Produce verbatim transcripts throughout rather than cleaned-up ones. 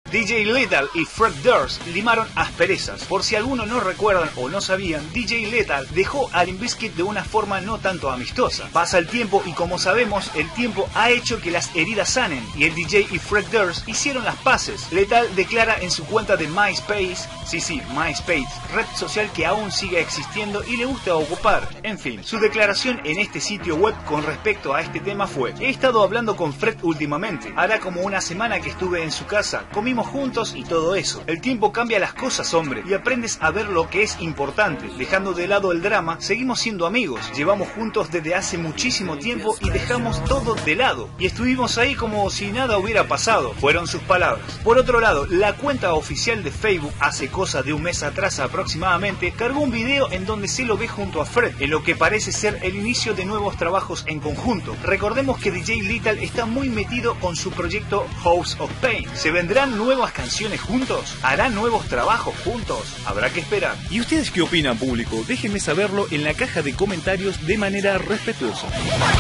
D J Lethal y Fred Durst limaron asperezas. Por si algunos no recuerdan o no sabían, D J Lethal dejó a Limp Bizkit de una forma no tanto amistosa. Pasa el tiempo y como sabemos, el tiempo ha hecho que las heridas sanen y el D J y Fred Durst hicieron las paces. Lethal declara en su cuenta de MySpace, sí sí, MySpace, red social que aún sigue existiendo y le gusta ocupar. En fin, su declaración en este sitio web con respecto a este tema fue: he estado hablando con Fred últimamente, hará como una semana que estuve en su casa, comimos juntos y todo eso. El tiempo cambia las cosas, hombre, y aprendes a ver lo que es importante. Dejando de lado el drama, seguimos siendo amigos, llevamos juntos desde hace muchísimo tiempo y dejamos todo de lado. Y estuvimos ahí como si nada hubiera pasado, fueron sus palabras. Por otro lado, la cuenta oficial de Facebook, hace cosa de un mes atrás aproximadamente, cargó un video en donde se lo ve junto a Fred, en lo que parece ser el inicio de nuevos trabajos en conjunto. Recordemos que D J Lethal está muy metido con su proyecto House of Pain. ¿Se vendrán nuevas canciones juntos? ¿Harán nuevos trabajos juntos? Habrá que esperar. ¿Y ustedes qué opinan, público? Déjenme saberlo en la caja de comentarios de manera respetuosa.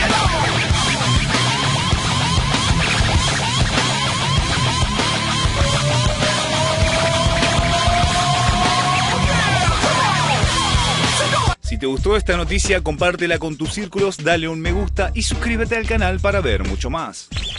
Si te gustó esta noticia, compártela con tus círculos, dale un me gusta y suscríbete al canal para ver mucho más.